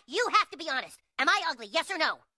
You have to be honest. Am I ugly, yes or no?